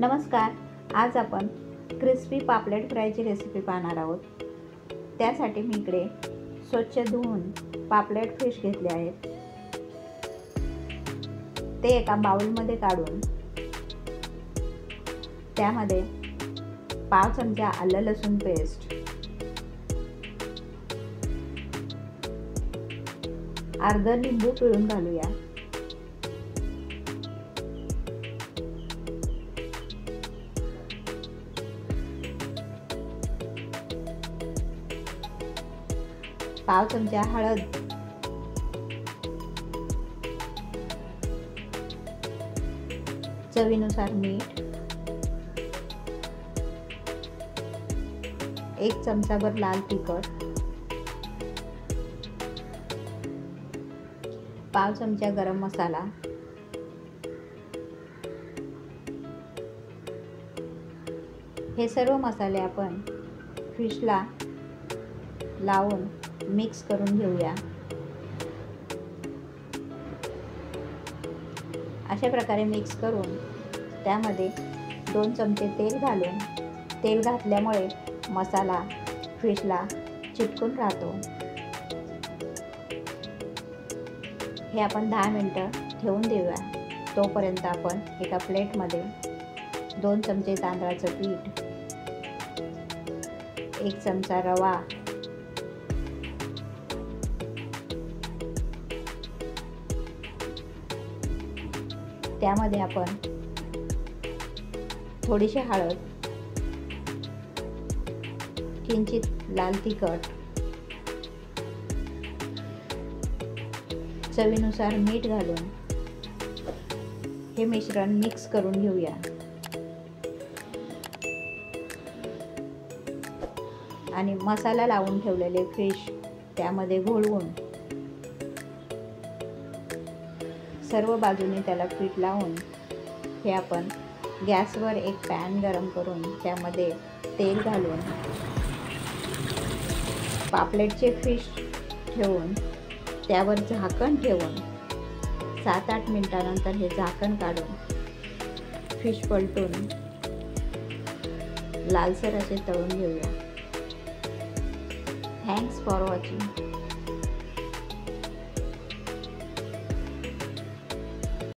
नमस्कार. आज आपण क्रिस्पी पापलेट फ्रायची रेसिपी पाहणार आहोत. त्यासाठी मी इकडे स्वच्छ धुवून पापलेट फिश घेतले आहेत. ते एका बाउलमध्ये काढून त्यामध्ये पाव चमचा आलं लसूण पेस्ट, अर्धा लिंबू पिळून घालूया. पाव चमचा हळद, चवीनुसार मीठ, 1 चमचाभर लाल तिखट, पाव चमचा गरम मसाला, हे सर्व मसाले आपण फिशला लावून मिक्स करून घेऊया. अशा प्रकारे मिक्स करून त्यामध्ये 2 चमचे तेल घालून, तेल घातल्यामुळे मसाला फिशला चिटकून राहतो. हे आपण 10 मिनिटं ठेवून देऊया. तोपर्यंत आपण एका प्लेटमध्ये 2 चमचे तांदळाचं पीठ, 1 चमचा रवा, त्यामध्ये आपण थोडीशी हळद, किंचित लाल तिखट, चवीनुसार मीठ घालून हे मिश्रण मिक्स करून घेऊया. आणि मसाला लावून ठेवलेले फिश त्यामध्ये घोळवून सर्व बाजूने त्याला पीठ लावून हे आपण गॅसवर एक पॅन गरम करून त्यामध्ये तेल घालून पापलेटचे फिश ठेवून त्यावर झाकण ठेवून 7-8 मिनिटानंतर हे झाकण काढून फिश पलटून लालसर असे तळून घेऊया. Thanks for watching.